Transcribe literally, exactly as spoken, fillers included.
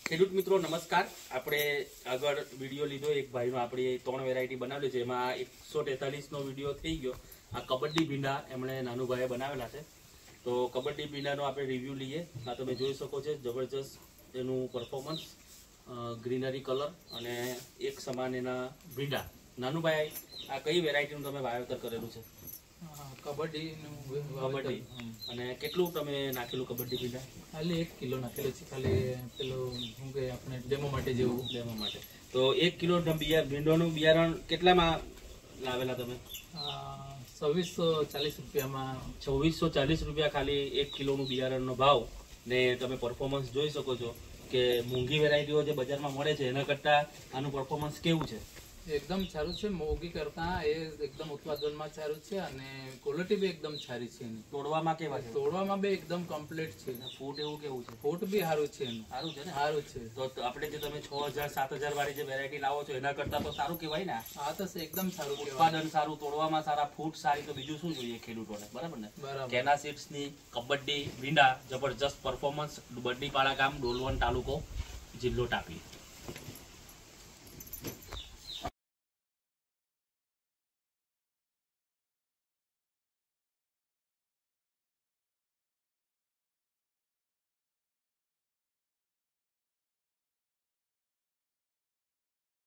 ખેડૂત મિત્રો નમસ્કાર। આપણે આગળ વિડીયો લીધો એક ભાઈનો, આપણી ત્રણ વેરાયટી બનાવેલી છે, એમાં એકસો તેતાલીસ નો વિડીયો થઈ ગયો। આ કબડ્ડી ભીંડા એમણે નાનું ભાઈએ બનાવેલા છે, તો કબડ્ડી ભીંડાનો આપણે રિવ્યૂ લઈએ। આ તમે જોઈ શકો છો, જબરજસ્ત એનું પરફોર્મન્સ, ગ્રીનરી કલર અને એક સમાન એના ભીંડા। નાનું ભાઈ, આ કઈ વેરાયટીનું તમે વાવેતર કરેલું છે? કબડ્ડી કબડ્ડી। અને કેટલું તમે નાખેલું કબડ્ડી ભીંડા? ખાલી એક કિલો નાખેલું છે, ખાલી પેલું શું કે આપણે ડેમો માટે જેવું ડેમો માટે। તો એક કિલો ભીંડોનું બિયારણ કેટલામાં લાવેલા તમે? છવ્વીસો ચાલીસ રૂપિયામાં છવ્વીસો ચાલીસ રૂપિયા ખાલી એક કિલોનું બિયારણનો ભાવ। ને તમે પરફોર્મન્સ જોઈ શકો છો કે મોંઘી વેરાયટીઓ જે બજારમાં મળે છે એના કરતાં આનું પરફોર્મન્સ કેવું છે? એકદમ સારું છે, મોંઘી કરતા એ એકદમ ઉત્પાદનમાં સારું છે અને ક્વોલિટી બી એકદમ સારી છે। તોડવામાં કેવા છે? તોડવામાં બી એકદમ કમ્પ્લીટ છે। ફૂટ એવું કેવું છે? ફૂટ બી સારું છે, સારું છે ને? સારું છે। તો આપણે જે તમે છ હજાર સાત હજાર વાળી જે વેરાયટી લાવો છો એના કરતા તો સારું કહેવાય ને? હા તો એકદમ સારું, ઉત્પાદન સારું, તોડવામાં સારા, ફૂટ સારી, તો બીજું શું જોઈએ ખેડૂતોને? બરાબર ને? કેના સીડ્સની કબડ્ડી ભીંડા, જબરજસ્ત પરફોર્મન્સ, બરડીપાડા ગામ, ડોલવણ તાલુકો, જિલ્લો તાપી।